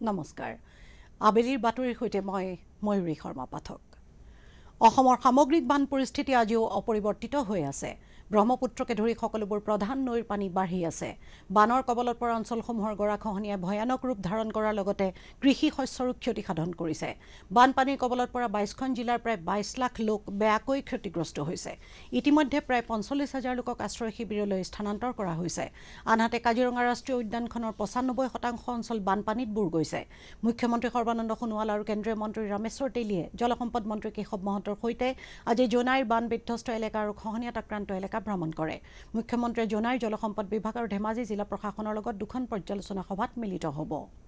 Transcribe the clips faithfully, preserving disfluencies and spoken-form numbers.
নমস্কাৰ আবেলিৰ বাতৰিৰ সৈতে মই ময়ূৰী শৰ্মা পাঠক অসমৰ সামগ্ৰিক বান পৰিস্থিতি আজিও অপৰিৱৰ্তিত হৈ আছে ব্ৰহ্মপুত্ৰকে ধৰি সকলোবোৰ প্ৰধান নৈৰ পানী বাঢ়ি আছে বানৰ কবলত পৰা অঞ্চলসমূহৰ গৰাখহনীয়াই ভয়ানক ৰূপ ধাৰণ কৰাৰ লগতে কৃষি শস্যৰো ক্ষতি সাধন কৰিছে বানপানীৰ কবলত পৰা বাইশখন জিলাৰ প্ৰায় বাইশ লাখ লোক বেয়াকৈ ক্ষতিগ্ৰস্ত হৈছে ইতিমধ্যে প্ৰায় পঞ্চল্লিছ হাজাৰ লোকক আশ্ৰয় শিবিৰলৈ স্থানান্তৰ কৰা হৈছে আনহাতে কাজিৰঙা ৰাষ্ট্ৰীয় উদ্যানখনৰ পঁচানব্বৈ শতাংশ অঞ্চল বানপানীত বুৰ গৈছে মুখ্যমন্ত্ৰী সৰ্বানন্দ সোণোৱাল আৰু কেন্দ্ৰীয় মন্ত্ৰী ৰামেশ্বৰ তেলীয়ে জলসম্পদ মন্ত্ৰী কেশৱ মহন্তৰ সৈতে আজি জোনাইৰ বান বিধ্বস্ত এলেকা আৰু খহনীয়াত আক্ৰান্ত এলেকা ভ্ৰমণ কৰে মুখ্যমন্ত্ৰীয়ে জোনাইৰ জলসম্পদ বিভাগ আৰু ধেমাজি জিলা প্ৰশাসনৰ লগত দুখন পৰ্যালোচনা সভাত মিলিত হ'ব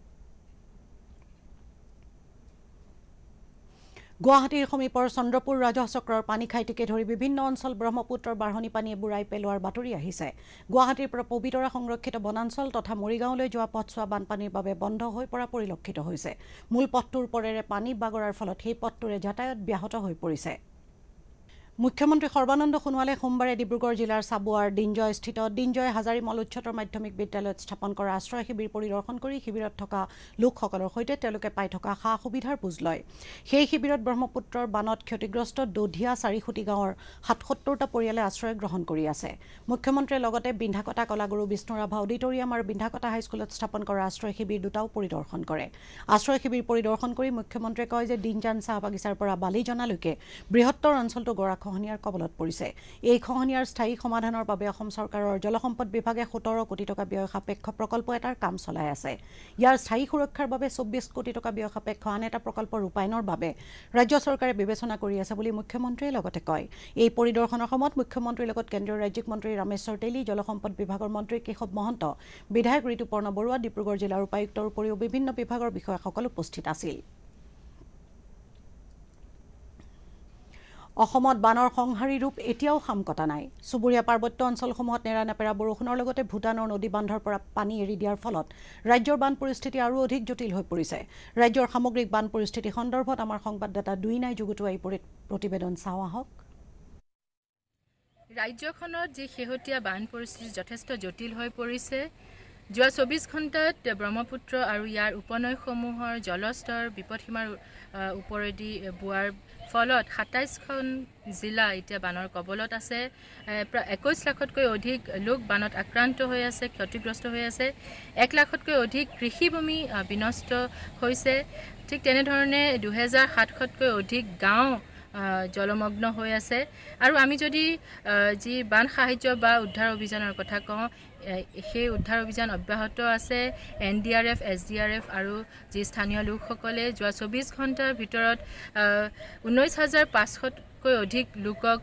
গুৱাহাটীৰ সমীপৰ চন্দ্ৰপুৰ ৰাজহ চক্ৰৰ পানী খাইটিকে ধৰি বিভিন্ন অঞ্চল ব্ৰহ্মপুত্ৰৰ বাঢ়নী পানীয়ে বুৰাই পেলোৱাৰ বাতৰি আহিছে গুৱাহাটীৰ পৰা পবিতৰা সংৰক্ষিত বনাঞ্চল তথা মৰিগাঁওলৈ যোৱা পথছোৱা বানপানীৰ বাবে বন্ধ হৈ পৰা পৰিলক্ষিত হৈছে মূল পথটোৰ ওপৰেৰে পানী বাগৰাৰ ফলত সেই পথটোৰে যাতায়াত ব্যাহত হৈ পৰিছে মুখ্যমন্ত্ৰী সৰ্বানন্দ সোণোৱালে সোমবাৰে ডিব্ৰুগড় জিলাৰ সাবুৱাৰ দিনজয়স্থিত দিনজয় হাজাৰীমল উচ্চতৰ মাধ্যমিক বিদ্যালয়ত স্থাপন কৰা আশ্ৰয় শিবিৰ পৰিদৰ্শন কৰি শিবিৰত থকা লোকসকলৰ সৈতে তেওঁলোকে পাই থকা সা সুবিধাৰ বুজ লয় সেই শিবিৰত ব্ৰহ্মপুত্ৰৰ বানত ক্ষতিগ্ৰস্ত দধিয়া চাৰিখুটি গাঁৱৰ সাতসত্তৰটা পৰিয়ালে আশ্ৰয় গ্ৰহণ কৰি আছে মুখ্যমন্ত্ৰীয়ে লগতে বিন্ধাকটা কলাগুৰু বিষ্ণুৰাভা অডিটৰিয়াম আৰু বিন্ধাকটা হাইস্কুলত স্থাপন কৰা আশ্ৰয় শিবিৰ দুটাও পৰিদৰ্শন কৰে আশ্ৰয় শিবিৰ পৰিদৰ্শন কৰি মুখ্যমন্ত্ৰীয়ে কয় যে দিনজান চাহ বাগিচাৰ পৰা বালিজনালৈকে বৃহত্তৰ অঞ্চলটো গৰা খহনীয়াৰ কবলত পৰিছে এই খহনীয়াৰ স্থায়ী সমাধানৰ বাবে অসম চৰকাৰৰ জলসম্পদ বিভাগে সোতৰ কোটি টকা ব্যয় সাপেক্ষ প্ৰকল্প এটাৰ কাম চলাই আছে ইয়াৰ স্থায়ী সুৰক্ষাৰ বাবে চৌব্বিছ কোটি টকা ব্যয় সাপেক্ষ আন এটা প্ৰকল্প ৰূপায়ণৰ বাবে ৰাজ্য চৰকাৰে বিবেচনা কৰি আছে বুলি মুখ্যমন্ত্ৰীয়ে লগতে কয় এই পৰিদৰ্শনৰ সময়ত মুখ্যমন্ত্ৰীৰ লগত কেন্দ্ৰীয় ৰাজ্যিক মন্ত্ৰী ৰামেশ্বৰ তেলী জলসম্পদ বিভাগৰ মন্ত্ৰী কেশৱ মহন্ত বিধায়ক ঋতুপৰ্ণ বৰুৱা ডিব্ৰুগড় জিলাৰ উপায়ুক্তৰ উপৰিও বিভিন্ন বিভাগৰ বিষয়াসকল উপস্থিত আছিল অসমত বানৰ সংহাৰী ৰূপ এতিয়াও খাম কটা নাই চুবুৰীয়া পাৰ্বত্য অঞ্চলসমূহত নেৰানেপেৰা বৰষুণৰ লগতে ভূটানৰ নদী বান্ধৰ পৰা পানী এৰি দিয়াৰ ফলত ৰাজ্যৰ বান পৰিস্থিতি আৰু অধিক জটিল হৈ পৰিছে ৰাজ্যৰ সামগ্ৰিক বান পৰিস্থিতি সন্দৰ্ভত আমাৰ সংবাদদাতা দুই নাই যুগুটোৱা এই প্ৰতিবেদন চাওঁ আহক ৰাজ্যখনত যি শেহতীয়া বান পৰিস্থিতি যথেষ্ট জটিল হৈ পৰিছে যোৱা চৌব্বিছ ঘণ্টাত ব্ৰহ্মপুত্ৰ আৰু ইয়াৰ উপনৈসমূহৰ জলস্তৰ বিপদসীমাৰ ওপৰেদি বোৱাৰ ফলত সাতাইছখন জিলা এতিয়া বানৰ কবলত আছে প্ৰায় একৈছ লাখতকৈ অধিক লোক বানত আক্ৰান্ত হৈ আছে ক্ষতিগ্ৰস্ত হৈ আছে এক লাখতকৈ অধিক কৃষিভূমি বিনষ্ট হৈছে ঠিক তেনেধৰণে দুহেজাৰ সাতশতকৈ অধিক গাঁও জলমগ্ন হৈ আছে আৰু আমি যদি যি বান সাহায্য বা উদ্ধাৰ অভিযানৰ কথা কওঁ সেই উদ্ধাৰ অভিযান অব্যাহত আছে N D R F S D R F আৰু যি স্থানীয় লোকসকলে যোৱা চৌব্বিছ ঘণ্টাৰ ভিতৰত ঊনৈছ হাজাৰ পাঁচশতকৈ অধিক লোকক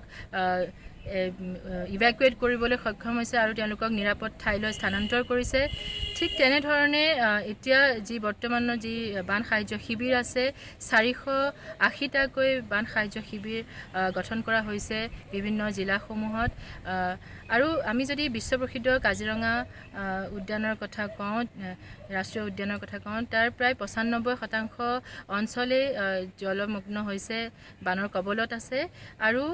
ইভেকুৱেট কৰিবলৈ সক্ষম হৈছে আৰু তেওঁলোকক নিৰাপদ ঠাইলৈ স্থানান্তৰ কৰিছে ঠিক তেনেধৰণে এতিয়া যি বৰ্তমানৰ যি বান সাহায্য শিবিৰ আছে চাৰিশ আশীটাকৈ বান সাহায্য শিবিৰ গঠন কৰা হৈছে বিভিন্ন জিলাসমূহত আৰু আমি যদি বিশ্বপ্ৰসিদ্ধ কাজিৰঙা উদ্যানৰ কথা কওঁ ৰাষ্ট্ৰীয় উদ্যানৰ কথা কওঁ তাৰ প্ৰায় পঁচানব্বৈ শতাংশ অঞ্চলেই জলমগ্ন হৈছে বানৰ কবলত আছে আৰু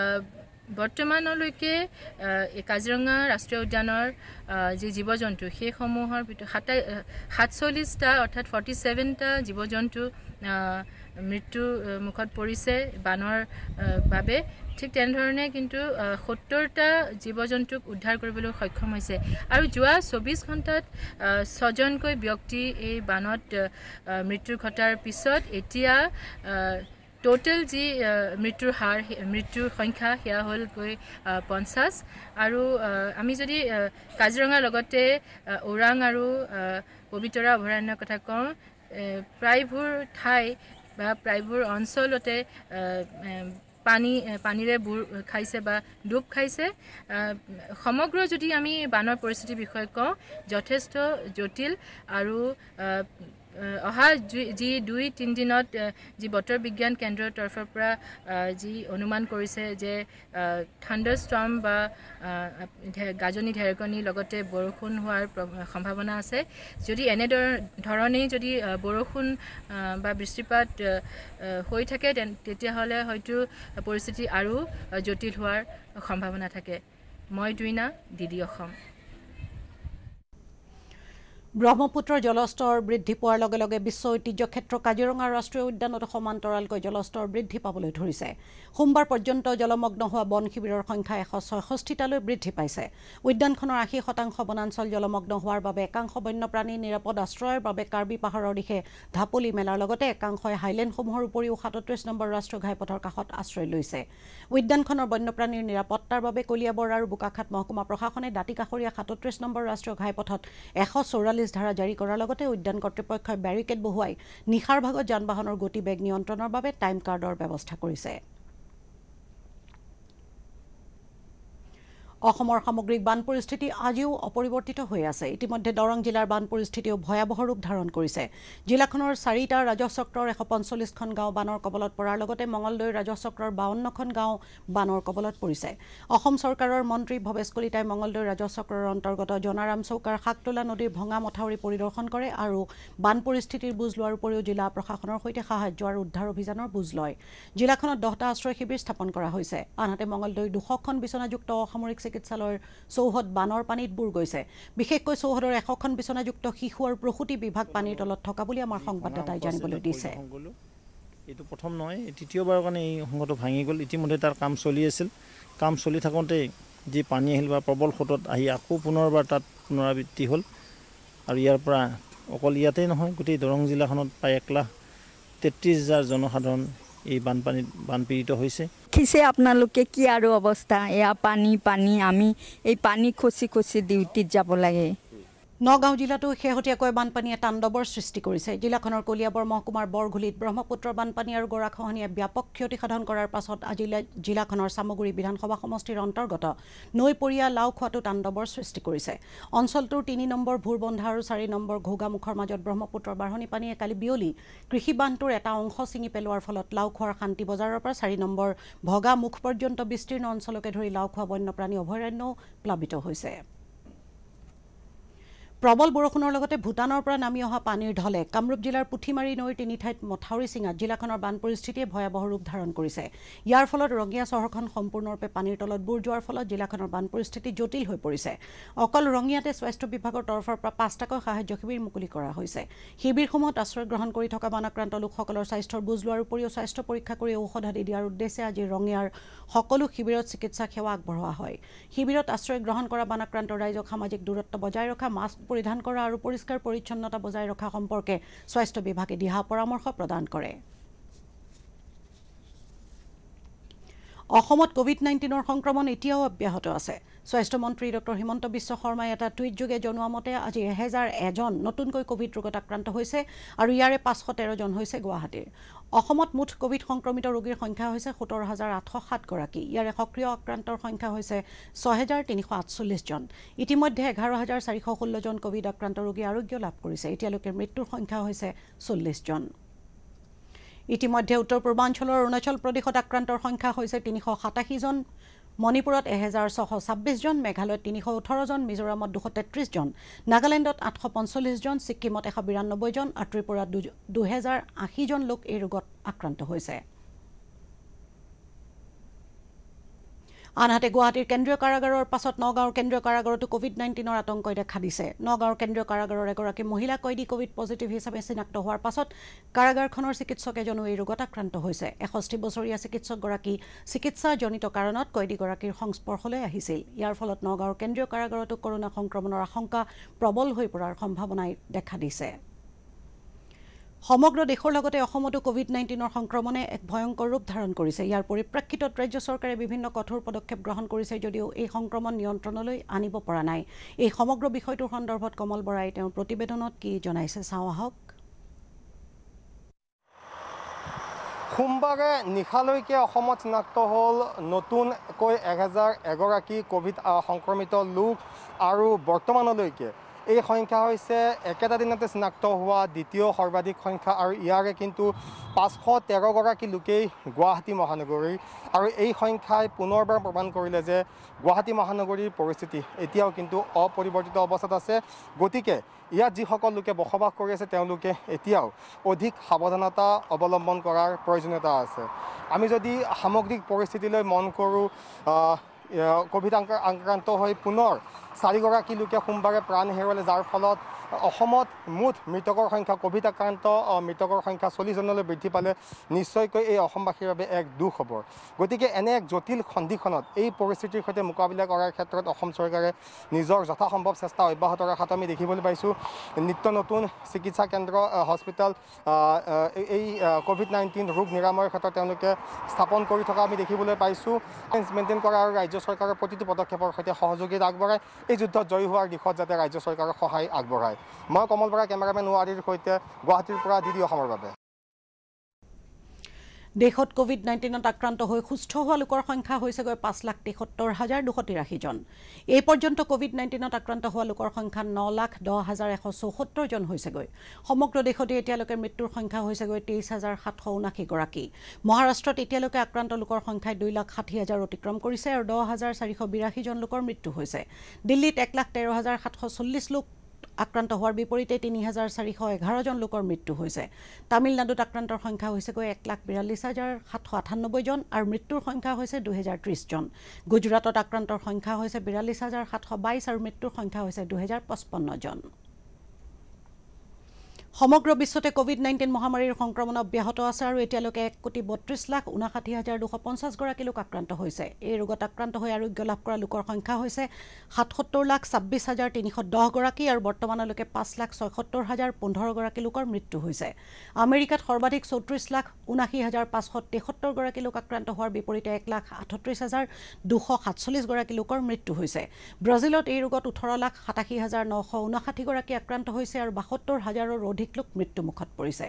বৰ্তমানলৈকে কাজিৰঙা ৰাষ্ট্ৰীয় উদ্যানৰ যি জীৱ জন্তু সেইসমূহৰ ভিতৰত সাতাই সাতচল্লিছটা অৰ্থাৎ ফৰ্টি ছেভেনটা জীৱ জন্তু মৃত্যু মুখত পৰিছে বানৰ বাবে ঠিক তেনেধৰণে কিন্তু সত্তৰটা জীৱ জন্তুক উদ্ধাৰ কৰিবলৈ সক্ষম হৈছে আৰু যোৱা চৌব্বিছ ঘণ্টাত ছজনকৈ ব্যক্তি এই বানত মৃত্যু ঘটাৰ পিছত এতিয়া টোটেল যি মৃত্যুৰ হাৰ মৃত্যুৰ সংখ্যা সেয়া হ'লগৈ পঞ্চাছ আৰু আমি যদি কাজিৰঙাৰ লগতে ওৰাং আৰু পবিতৰা অভয়াৰণ্যৰ কথা কওঁ প্ৰায়বোৰ ঠাই বা প্ৰায়বোৰ অঞ্চলতে পানী পানীৰে বুৰ খাইছে বা ডুব খাইছে সমগ্ৰ যদি আমি বানৰ পৰিস্থিতিৰ বিষয়ে কওঁ যথেষ্ট জটিল আৰু অহা যি দুই তিনিদিনত যি বতৰ বিজ্ঞান কেন্দ্ৰৰ তৰফৰ পৰা যি অনুমান কৰিছে যে থাণ্ডাৰ ষ্টৰ্ম বা গাজনি ঢেৰেকনি লগতে বৰষুণ হোৱাৰ সম্ভাৱনা আছে যদি এনেধৰণেই যদি বৰষুণ বা বৃষ্টিপাত হৈ থাকে তেতিয়াহ'লে হয়তো পৰিস্থিতি আৰু জটিল হোৱাৰ সম্ভাৱনা থাকে মই দুইনা ডিডি অসম ব্ৰহ্মপুত্ৰৰ জলস্তৰ বৃদ্ধি পোৱাৰ লগে লগে বিশ্ব ঐতিহ্য ক্ষেত্ৰ কাজিৰঙা ৰাষ্ট্ৰীয় উদ্যানত সমান্তৰালকৈ জলস্তৰ বৃদ্ধি পাবলৈ ধৰিছে। সোমবাৰ পৰ্যন্ত জলমগ্ন হোৱা বন শিবিৰৰ সংখ্যা এশ ছয়ষষ্ঠিটালৈ বৃদ্ধি পাইছে। উদ্যানখনৰ আশী শতাংশ বনাঞ্চল জলমগ্ন হোৱাৰ বাবে একাংশ বন্যপ্ৰাণী নিৰাপদ আশ্ৰয়ৰ বাবে কাৰ্বি পাহাৰৰ দিশে ঢাপলি মেলাৰ লগতে একাংশই হাইলেণ্ডসমূহৰ উপৰিও সাতত্ৰিশ নম্বৰ ৰাষ্ট্ৰীয় ঘাইপথৰ কাষত আশ্ৰয় লৈছে। উদ্যানখনৰ বন্যপ্ৰাণীৰ নিৰাপত্তাৰ বাবে কলিয়াবৰ আৰু বোকাখাত মহকুমা প্ৰশাসনে দাঁতিকাষৰীয়া সাতত্ৰিশ নম্বৰ ৰাষ্ট্ৰীয় ঘাইপথত এশ চৌৰাল্লিছ ধাৰা জাৰি কৰাৰ লগতে উদ্যান কৰ্তৃপক্ষই বেৰিকেড বহুৱাই নিশাৰ ভাগত যান বাহনৰ গতিবেগ নিয়ন্ত্ৰণৰ বাবে টাইম কাৰ্ডৰ ব্যৱস্থা কৰিছে। অসমৰ সামগ্ৰিক বান পৰিস্থিতি আজিও অপৰিৱৰ্তিত হৈ আছে। ইতিমধ্যে দৰং জিলাৰ বান পৰিস্থিতিও ভয়াৱহ ৰূপ ধাৰণ কৰিছে। জিলাখনৰ চাৰিটা ৰাজহ চক্ৰৰ এশ পঞ্চল্লিছখন গাঁও বানৰ কবলত পৰাৰ লগতে মঙলদৈ ৰাজহ চক্ৰৰ বাৱন্নখন গাঁও বানৰ কবলত পৰিছে। অসম চৰকাৰৰ মন্ত্ৰী ভৱেশ কলিতাই মঙলদৈ ৰাজহ চক্ৰৰ অন্তৰ্গত জনাৰাম চৌকাৰ শাকতোলা নদীৰ ভঙা মথাউৰি পৰিদৰ্শন কৰে আৰু বান পৰিস্থিতিৰ বুজ লোৱাৰ উপৰিও জিলা প্ৰশাসনৰ সৈতে সাহায্য আৰু উদ্ধাৰ অভিযানৰ বুজ লয়। জিলাখনত দহটা আশ্ৰয় শিবিৰ স্থাপন কৰা হৈছে। আনহাতে মঙলদৈ দুশখন বিচনাযুক্ত অসামৰিক চিকিৎসালয়ৰ চৌহদ বানৰ পানীত বুৰ গৈছে। বিশেষকৈ চৌহদৰ এশখন বিচনাযুক্ত শিশু আৰু প্ৰসূতি বিভাগ পানীৰ তলত থকা বুলি আমাৰ সংবাদদাতাই জানিবলৈ দিছে। এইটো প্ৰথম নহয়, তৃতীয়বাৰৰ কাৰণে এই সংঘটো ভাঙি গ'ল। ইতিমধ্যে তাৰ কাম চলি আছিল। কাম চলি থাকোঁতে যি পানী আহিল বা প্ৰবল সোঁতত আহি আকৌ পুনৰবাৰ তাত পুনৰাবৃত্তি হ'ল। আৰু ইয়াৰ পৰা অকল ইয়াতেই নহয়, গোটেই দৰং জিলাখনত প্ৰায় এক লাখ তেত্ৰিছ হাজাৰ জনসাধাৰণ এই বানপানীত বানপীড়িত হৈছে। দেখিছে আপোনালোকে কি আৰু অৱস্থা, এয়া পানী পানী আমি এই পানী খচি খচি ডিউটিত যাব লাগে। নগাঁও জিলাতো শেহতীয়াকৈ বানপানীয়ে তাণ্ডৱৰ সৃষ্টি কৰিছে। জিলাখনৰ কলিয়াবৰ মহকুমাৰ বৰঘুলিত ব্ৰহ্মপুত্ৰৰ বানপানী আৰু গৰাখহনীয়ে ব্যাপক ক্ষতিসাধন কৰাৰ পাছত আজি জিলাখনৰ চামগুৰি বিধানসভা সমষ্টিৰ অন্তৰ্গত নৈপৰীয়া লাওখোৱাটো তাণ্ডৱৰ সৃষ্টি কৰিছে। অঞ্চলটোৰ তিনি নম্বৰ ভোৰবন্ধা আৰু চাৰি নম্বৰ ঘোগামুখৰ মাজত ব্ৰহ্মপুত্ৰৰ বাঢ়নী পানীয়ে কালি বিয়লি কৃষি বান্ধটোৰ এটা অংশ ছিঙি পেলোৱাৰ ফলত লাওখোৱাৰ শান্তি বজাৰৰ পৰা চাৰি নম্বৰ ভগা মুখ পৰ্যন্ত বিস্তীৰ্ণ অঞ্চলকে ধৰি লাওখোৱা বন্যপ্ৰাণী অভয়াৰণ্যও প্লাবিত হৈছে। প্ৰবল বৰষুণৰ লগতে ভূটানৰ পৰা নামি অহা পানীৰ ঢলে কামৰূপ জিলাৰ পুঠিমাৰী নৈৰ তিনি ঠাইত মথাউৰি ছিঙাত জিলাখনৰ বান পৰিস্থিতিয়ে ভয়াৱহ ৰূপ ধাৰণ কৰিছে। ইয়াৰ ফলত ৰঙিয়া চহৰখন সম্পূৰ্ণৰূপে পানীৰ তলত বুৰ যোৱাৰ ফলত জিলাখনৰ বান পৰিস্থিতি জটিল হৈ পৰিছে। অকল ৰঙিয়াতে স্বাস্থ্য বিভাগৰ তৰফৰ পৰা পাঁচটাকৈ সাহায্য শিবিৰ মুকলি কৰা হৈছে। শিবিৰসমূহত আশ্ৰয় গ্ৰহণ কৰি থকা বানাক্ৰান্ত লোকসকলৰ স্বাস্থ্যৰ বুজ লোৱাৰ উপৰিও স্বাস্থ্য পৰীক্ষা কৰি ঔষধ আদি দিয়াৰ উদ্দেশ্যে আজি ৰঙিয়াৰ সকলো শিবিৰত চিকিৎসা সেৱা আগবঢ়োৱা হয়। শিবিৰত আশ্ৰয় গ্ৰহণ কৰা বানাক্ৰান্ত ৰাইজক সামাজিক দূৰত্ব বজাই ৰখা, মাস্ক পৰিধান কৰা আৰু পৰিষ্কাৰ পৰিচ্ছন্নতা বজাই ৰখা সম্পৰ্কে স্বাস্থ্য বিভাগে দিহা পৰামৰ্শ প্ৰদান কৰে। অসমত কোভিড নাইণ্টিনৰ সংক্ৰমণ এতিয়াও অব্যাহত আছে। স্বাস্থ্য মন্ত্ৰী ডক্টৰ হিমন্ত বিশ্ব শৰ্মাই এটা টুইটযোগে জনোৱা মতে আজি এহেজাৰ এজন নতুনকৈ কোভিড ৰোগত আক্ৰান্ত হৈছে আৰু ইয়াৰে পাঁচশ তেৰ জন হৈছে গুৱাহাটীৰ। অসমত মুঠ কোভিড সংক্ৰমিত ৰোগীৰ সংখ্যা হৈছে সোতৰ হাজাৰ আঠশ সাতগৰাকী। ইয়াৰে সক্ৰিয় আক্ৰান্তৰ সংখ্যা হৈছে ছয় হাজাৰ তিনিশ আঠচল্লিছ জন। ইতিমধ্যে এঘাৰ হাজাৰ চাৰিশ ষোল্ল জন কোভিড আক্ৰান্ত ৰোগী আৰোগ্য লাভ কৰিছে। এতিয়ালৈকে মৃত্যুৰ সংখ্যা হৈছে চল্লিছ জন। ইতিমধ্যে উত্তৰ পূৰ্বাঞ্চলৰ অৰুণাচল প্ৰদেশত আক্ৰান্তৰ সংখ্যা হৈছে তিনিশ সাতাশী জন, মণিপুৰত এহেজাৰ ছশ ছাব্বিছ জন, মেঘালয়ত তিনিশ ওঠৰ জন, মিজোৰামত দুশ তেত্ৰিছ জন, নাগালেণ্ডত আঠশ পঞ্চল্লিছ জন, ছিক্কিমত এশ বিৰান্নব্বৈ জন আৰু ত্ৰিপুৰাত দুহেজাৰ আশী জন লোক এই ৰোগত আক্ৰান্ত হৈছে। আনহাতে গুৱাহাটীৰ কেন্দ্ৰীয় কাৰাগাৰৰ পাছত নগাঁৱৰ কেন্দ্ৰীয় কাৰাগাৰতো কোভিড নাইণ্টিনৰ আতংকই দেখা দিছে। নগাঁৱৰ কেন্দ্ৰীয় কাৰাগাৰৰ এগৰাকী মহিলা কয়দী কোভিড পজিটিভ হিচাপে চিনাক্ত হোৱাৰ পাছত কাৰাগাৰখনৰ চিকিৎসক এজনো এই ৰোগত আক্ৰান্ত হৈছে। এষষ্ঠি বছৰীয়া চিকিৎসকগৰাকী চিকিৎসাজনিত কাৰণত কয়দীগৰাকীৰ সংস্পৰ্শলৈ আহিছিল। ইয়াৰ ফলত নগাঁৱৰ কেন্দ্ৰীয় কাৰাগাৰতো কৰোনা সংক্ৰমণৰ আশংকা প্ৰবল হৈ পৰাৰ সম্ভাৱনাই দেখা দিছে। সমগ্ৰ দেশৰ লগতে অসমতো কোভিড নাইণ্টিনৰ সংক্ৰমণে এক ভয়ংকৰ ৰূপ ধাৰণ কৰিছে। ইয়াৰ পৰিপ্ৰেক্ষিতত ৰাজ্য চৰকাৰে বিভিন্ন কঠোৰ পদক্ষেপ গ্ৰহণ কৰিছে যদিও এই সংক্ৰমণ নিয়ন্ত্ৰণলৈ আনিব পৰা নাই। এই সমগ্ৰ বিষয়টোৰ সন্দৰ্ভত কমল বৰাই তেওঁৰ প্ৰতিবেদনত কি জনাইছে চাওঁ আহক। সোমবাৰে নিশালৈকে অসমত চিনাক্ত হ'ল নতুনকৈ এহেজাৰ এগৰাকী কোভিড সংক্ৰমিত লোক আৰু বৰ্তমানলৈকে এই সংখ্যা হৈছে একেটা দিনতে চিনাক্ত হোৱা দ্বিতীয় সৰ্বাধিক সংখ্যা আৰু ইয়াৰে কিন্তু পাঁচশ তেৰগৰাকী লোকেই গুৱাহাটী মহানগৰীৰ। আৰু এই সংখ্যাই পুনৰবাৰ প্ৰমাণ কৰিলে যে গুৱাহাটী মহানগৰীৰ পৰিস্থিতি এতিয়াও কিন্তু অপৰিৱৰ্তিত অৱস্থাত আছে। গতিকে ইয়াত যিসকল লোকে বসবাস কৰি আছে তেওঁলোকে এতিয়াও অধিক সাৱধানতা অৱলম্বন কৰাৰ প্ৰয়োজনীয়তা আছে। আমি যদি সামগ্ৰিক পৰিস্থিতিলৈ মন কৰোঁ, কোভিড আক্ৰান্ত হৈ পুনৰ চাৰিগৰাকী লোকে সোমবাৰে প্ৰাণ হেৰুৱালে, যাৰ ফলত অসমত মুঠ মৃতকৰ সংখ্যা কোভিড আক্ৰান্ত মৃতকৰ সংখ্যা চল্লিছ জনলৈ বৃদ্ধি পালে নিশ্চয়কৈ এই অসমবাসীৰ বাবে এক দুখ খবৰ গতিকে এনে এক জটিল সন্ধিখনত এই পৰিস্থিতিৰ সৈতে মোকাবিলা কৰাৰ ক্ষেত্ৰত অসম চৰকাৰে নিজৰ যথাসম্ভৱ চেষ্টা অব্যাহত ৰখাত আমি দেখিবলৈ পাইছোঁ নিত্য নতুন চিকিৎসা কেন্দ্ৰ হস্পিটেল এই কোভিড নাইণ্টিন ৰোগ নিৰাময়ৰ ক্ষেত্ৰত তেওঁলোকে স্থাপন কৰি থকা আমি দেখিবলৈ পাইছোঁ মেইনটেইন কৰা আৰু ৰাজ্য চৰকাৰৰ প্ৰতিটো পদক্ষেপৰ সৈতে সহযোগিতা আগবঢ়াই এই যুদ্ধত জয়ী হোৱাৰ দিশত যাতে ৰাজ্য চৰকাৰৰ সহায় আগবঢ়ায় মই কমল বৰা কেমেৰামেন ৱাৰীৰ সৈতে গুৱাহাটীৰ পৰা ডি ডি অসমৰ বাবে দেশত কোভিড নাইণ্টিনত আক্ৰান্ত হৈ সুস্থ হোৱা লোকৰ সংখ্যা হৈছেগৈ পাঁচ লাখ তেসত্তৰ হাজাৰ দুশ তিৰাশী জন এই পৰ্যন্ত কোভিড নাইণ্টিনত আক্ৰান্ত হোৱা লোকৰ সংখ্যা ন লাখ দহ হাজাৰ এশ চৌসত্তৰ জন হৈছেগৈ সমগ্ৰ দেশতে এতিয়ালৈকে মৃত্যুৰ সংখ্যা হৈছেগৈ তেইছ হাজাৰ সাতশ ঊনাশী গৰাকী মহাৰাষ্ট্ৰত এতিয়ালৈকে আক্ৰান্ত লোকৰ সংখ্যাই দুই লাখ ষাঠি হাজাৰ অতিক্ৰম কৰিছে আৰু দহ হাজাৰ চাৰিশ বিৰাশী জন লোকৰ মৃত্যু হৈছে দিল্লীত এক লাখ তেৰ হাজাৰ সাতশ চল্লিছ লোক আক্ৰান্ত হোৱাৰ বিপৰীতে তিনি হাজাৰ চাৰিশ এঘাৰ জন লোকৰ মৃত্যু হৈছে তামিলনাডুত আক্ৰান্তৰ সংখ্যা হৈছেগৈ এক লাখ বিৰাল্লিছ হাজাৰ সাতশ আঠান্নব্বৈ জন আৰু মৃত্যুৰ সংখ্যা হৈছে দুহেজাৰ ত্ৰিছ জন গুজৰাটত আক্ৰান্তৰ সংখ্যা হৈছে বিৰাল্লিছ হাজাৰ সাতশ বাইছ আৰু মৃত্যুৰ সংখ্যা হৈছে দুহেজাৰ পঁচপন্ন জন সমগ্ৰ বিশ্বতে কোভিড নাইণ্টিন মহামাৰীৰ সংক্ৰমণ অব্যাহত আছে আৰু এতিয়ালৈকে এক কোটি বত্ৰিছ লাখ ঊনাষাঠি হাজাৰ দুশ পঞ্চাছ গৰাকী লোক আক্ৰান্ত হৈছে এই ৰোগত আক্ৰান্ত হৈ আৰোগ্য লাভ কৰা লোকৰ সংখ্যা হৈছে সাতসত্তৰ লাখ ছাব্বিছ হাজাৰ তিনিশ দহ গৰাকী আৰু বৰ্তমানলৈকে পাঁচ লাখ ছয়সত্তৰ হাজাৰ পোন্ধৰ গৰাকী লোকৰ মৃত্যু হৈছে আমেৰিকাত সৰ্বাধিক চৌত্ৰিছ লাখ ঊনাশী হাজাৰ পাঁচশ তেসত্তৰ গৰাকী লোক আক্ৰান্ত হোৱাৰ বিপৰীতে এক লাখ আঠত্ৰিছ হাজাৰ দুশ সাতচল্লিছ গৰাকী লোকৰ মৃত্যু হৈছে ব্ৰাজিলত এই ৰোগত ওঠৰ লাখ সাতাশী হাজাৰ নশ ঊনাষাঠি গৰাকী আক্ৰান্ত হৈছে আৰু বাসত্তৰ হাজাৰৰ অধিক লোক মৃত্যুমুখত পৰিছে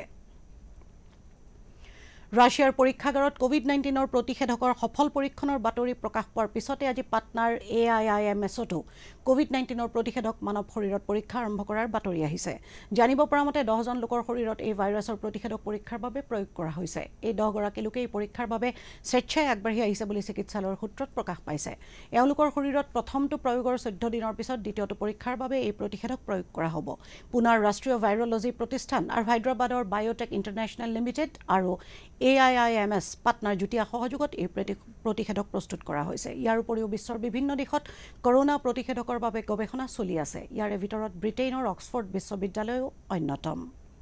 ৰাছিয়াৰ পৰীক্ষাগাৰত কোভিড নাইণ্টিনৰ প্ৰতিষেধকৰ সফল পৰীক্ষণৰ বাতৰি প্ৰকাশ পোৱাৰ পিছতে আজি পাটনাৰ A I I am এছতো Covid নাইণ্টিনৰ প্ৰতিষেধক মানৱ শৰীৰত পৰীক্ষা আৰম্ভ কৰাৰ বাতৰি আহিছে জানিব পৰা মতে দহজন লোকৰ শৰীৰত এই ভাইৰাছৰ প্ৰতিষেধক পৰীক্ষাৰ বাবে প্ৰয়োগ কৰা হৈছে এই দহগৰাকী লোকে এই পৰীক্ষাৰ বাবে স্বেচ্ছাই আগবাঢ়ি আহিছে বুলি চিকিৎসালয়ৰ সূত্ৰত প্ৰকাশ পাইছে এওঁলোকৰ শৰীৰত প্ৰথমটো প্ৰয়োগৰ চৈধ্য দিনৰ পিছত দ্বিতীয়টো পৰীক্ষাৰ বাবে এই প্ৰতিষেধক প্ৰয়োগ কৰা হ'ব পুনাৰ ৰাষ্ট্ৰীয় ভাইৰলজি প্ৰতিষ্ঠান আৰু হায়দৰাবাদৰ বায়োটেক ইণ্টাৰনেশ্যনেল লিমিটেড আৰু A I I M S পাটনাৰ যুটীয়া সহযোগত এই প্ৰতিষেধক প্ৰস্তুত কৰা হৈছে ইয়াৰ উপৰিও বিশ্বৰ বিভিন্ন দেশত কৰোনা প্ৰতিষেধকৰ বাবে গৱেষণা চলি আছে ইয়াৰে ভিতৰত ব্ৰিটেইনৰ অক্সফৰ্ড বিশ্ববিদ্যালয়ও অন্যতম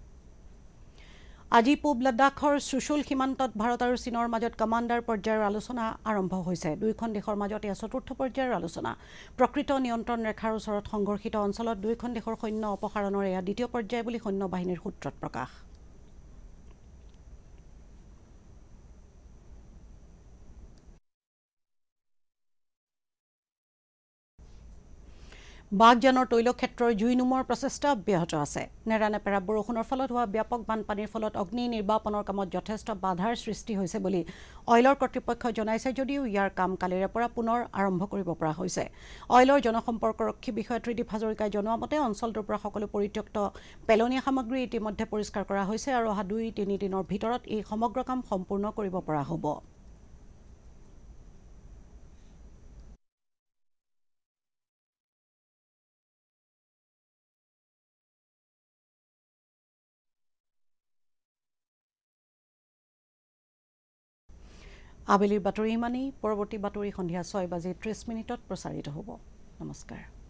আজি পূব লাডাখৰ চুশুল সীমান্তত ভাৰত আৰু চীনৰ মাজত কমাণ্ডাৰ পৰ্যায়ৰ আলোচনা আৰম্ভ হৈছে দুয়োখন দেশৰ মাজত এয়া চতুৰ্থ পৰ্যায়ৰ আলোচনা প্ৰকৃত নিয়ন্ত্ৰণ ৰেখাৰ ওচৰত সংঘৰ্ষিত অঞ্চলত দুয়োখন দেশৰ সৈন্য অপসাৰণৰ এয়া দ্বিতীয় পৰ্যায় বুলি সৈন্য বাহিনীৰ সূত্ৰত প্ৰকাশ বাগজানৰ তৈলক্ষেত্ৰৰ জুই নুমৰ প্ৰচেষ্টা অব্যাহত আছে নেৰানেপেৰা বৰষুণৰ ফলত হোৱা ব্যাপক বানপানীৰ ফলত অগ্নি নিৰ্বাপনৰ কামত যথেষ্ট বাধাৰ সৃষ্টি হৈছে বুলি অইলৰ কৰ্তৃপক্ষই জনাইছে যদিও ইয়াৰ কাম কালিৰে পৰা পুনৰ আৰম্ভ কৰিব পৰা হৈছে অইলৰ জনসম্পৰ্কৰক্ষী বিষয়া ত্ৰিদীপ হাজৰিকাই জনোৱা মতে অঞ্চলটোৰ পৰা সকলো পৰিত্যক্ত পেলনীয়া সামগ্ৰী ইতিমধ্যে পৰিষ্কাৰ কৰা হৈছে আৰু অহা দুই তিনি দিনৰ ভিতৰত এই সমগ্ৰ কাম সম্পূৰ্ণ কৰিব পৰা হ'ব আবেলিৰ বাতৰি ইমানেই পৰৱৰ্তী বাতৰি সন্ধিয়া ছয় বাজি ত্ৰিছ মিনিটত প্ৰচাৰিত হ'ব নমস্কাৰ